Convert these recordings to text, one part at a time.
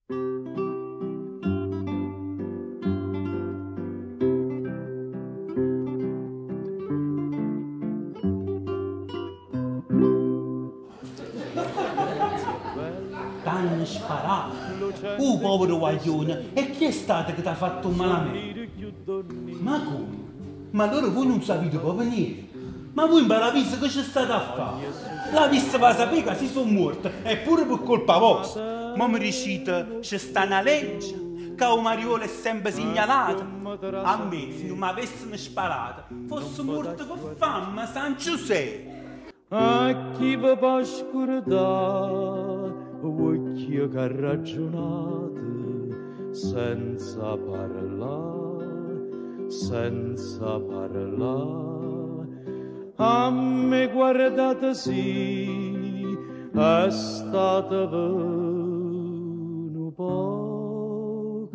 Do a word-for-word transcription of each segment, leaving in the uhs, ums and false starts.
T'hanno sparato. Uh, povero guaglione, e chi è stato che ti ha fatto un malamente? Ma come? Ma allora voi non sapete proprio niente. Ma voi la vista che c'è stata a fare? La vista va a sapere che si sono morti, eppure per colpa vostra. Ma mi dicete, c'è sta una legge, che un Mariolo è sempre segnalato. A me, se non mi avessero sparato, fosse morto con fame, San Giuseppe. A chi vi può scordare, occhio che ragionate, senza parlare, senza parlare. A me guardate sì, è stata venuta poco,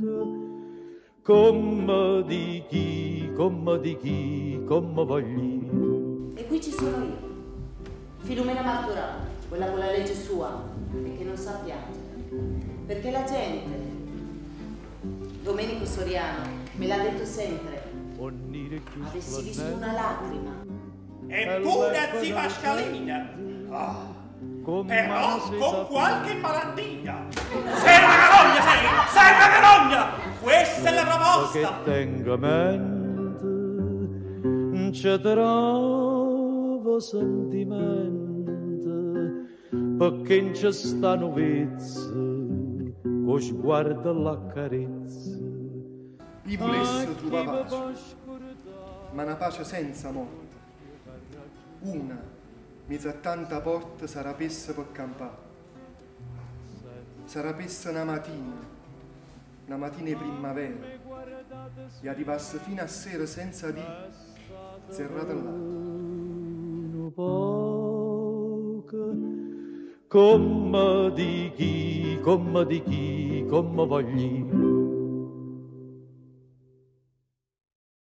come di chi, come di chi, come voglio. E qui ci sono io. Filumena Marturano, quella con la legge sua e che non sa piangere. Perché la gente, Domenico Soriano, me l'ha detto sempre, avessi visto una lacrima. Eppure zi Pascalina, oh, però con qualche malattia. Sei una carogna, sei! Sei una carogna! Questa è la proposta! Che tengo a mente, ci trovo sentimento, perché non ci stanno vezze, con sguardo alla carezza. Io volessi trovare pace, ma una pace senza morte. Una, mezzo a tanta porta, sarà pessa per campare. Sarà pessa una mattina, una mattina di primavera, e arrivasse fino a sera senza di zerrata là. Come di chi, come di chi, come voglio.